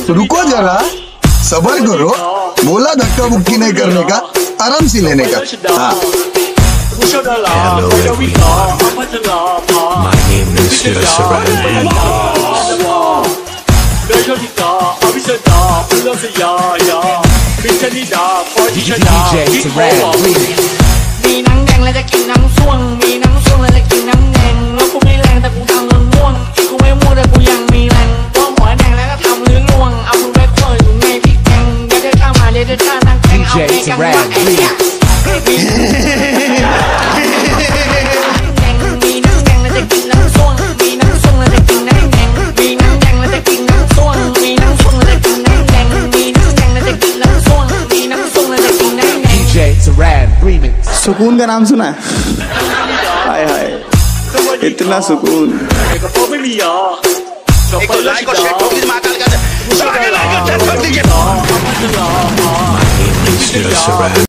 रुको जरा, सबर करो। बोला धक्का मुक्की नहीं करने का, आराम से लेने का। हाँ। Hello everyone, my name is Saran DJ Saran มีหนังแดงแล้วจะกินหนังส่วงมีหนังส่วงแล้วจะกินหนังแดงแล้วกูไม่แรงแต่กูทำเรื่องม่วงกูไม่มั่วแต่กูยังมีแรงว่าหัวแดงแล้วก็ทำเรื่องล่วงเอามือไปคอยอยู่ในพริกแกงเดี๋ยวเดินข้ามาเดี๋ยวเดินข้านั่งแกงเอาไปกันว่าไอ้เนี่ยมีหนังแดงแล้วจะกินหนังส่วงมีหนังส่วงแล้วจะกินหนังแดงมีหนังแดงแล้วจะกินหนังส่วงมีหนังส่วงแล้วจะกินหนังแดงมีหนังแดงแล้วจะกินหนังส่วงมีหนังส่วงแล้วจะกินหนังแดง DJ Saran Remix सुकून का नाम सुना है? हाय हाय इतना सुकून एक तो लाइक और शेयर ठोक दीजिए महाकाल का लाइक और शेयर ठोक दीजिए My name is Saran